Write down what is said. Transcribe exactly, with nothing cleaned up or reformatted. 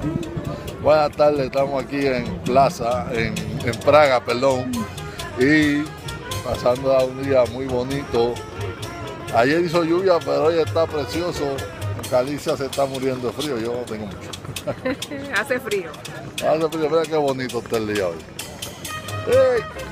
Buenas tardes, estamos aquí en Plaza, en, en Praga, perdón, y pasando a un día muy bonito. Ayer hizo lluvia, pero hoy está precioso. En Galicia se está muriendo de frío, yo no tengo mucho. Hace frío. Hace frío, mira qué bonito está el día hoy. ¡Hey!